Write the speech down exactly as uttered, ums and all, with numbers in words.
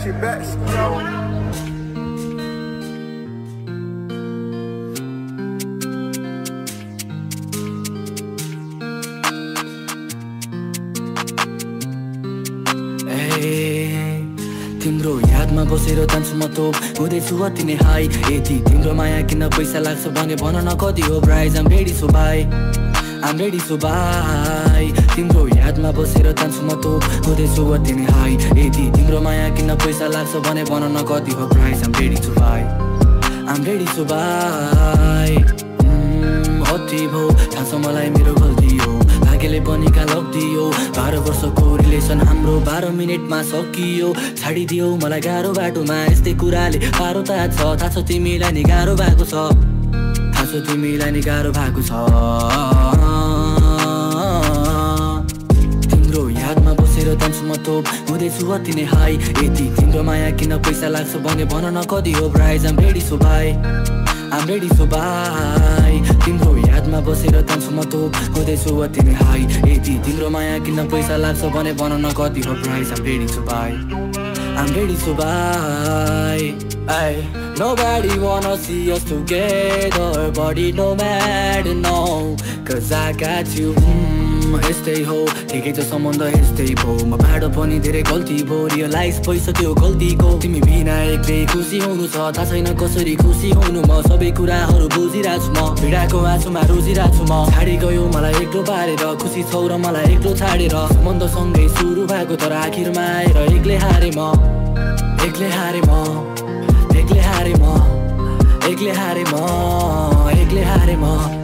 shit back, yo. तिम्रो यादमा बसेर जान्छु म तोप हुँदैछु अति नै हाई यति तिम्रो माया किन पैसा लाग्छ भने भन न कति हो price I'm ready so buy I'm ready so buy तिम्रो यादमा बसेर जान्छु म तोप हुँदैछु अति नै हाई यति तिम्रो माया किन पैसा लाग्छ भने भन न कति हो price I'm ready so buy I'm ready so buy अति भो थाहा छ मलाई मेरो गल्ती हो भाग्यले पनि का लग्दियो बाह्र वर्षको रिलेसन हाम्रो बाह्र मिनटमा सकियो छाडिदियो मलाई गाह्रो बाटोमा यस्तै कुराले पारो ताछ थाहा छ तिमीलाई नि गाह्रो भएको छ थाहा छ तिमीलाई नि गाह्रो भएको छ तिम्रो यादमा बसेर जान्छु म तोप हुँदैछु अति नै हाई यति तिम्रो माया किन पैसा लाग्छ भने भन न कति हो price I'm ready so buy I'm ready so buy तिम्रो यादमा बसेर जान्छु म तोप हुँदैछु अति नै हाई यति तिम्रो माया किन पैसा लाग्छ भने भन न कति हो price I'm ready so buy I'm ready so buy Nobody wanna see us together but it no matter no cause I got you यस्तै हो ठिकै छ सम्बन्ध यस्तै भो म बाटो पनि धेरै गल्ती भो रियलाइज भइसक्यो गल्तीको तिमी बिना एक्लै खुसी हुनु छ थाहा छैन कसरी खुसी हुनु म सबै कुराहरू बुझिरहेछु म पीडाको आँसुमा रोजिरहेछु म छाडी गयो मलाई एक्लो पारेर खुसी छौ र मलाई एक्लो छाडेर सम्बन्ध सँगै सुरु भएको तर आखिरमा आएर एक्लै हारे म एक्लै हारे म एक्लै हारे म एक्लै हारे म एक्लै हारे म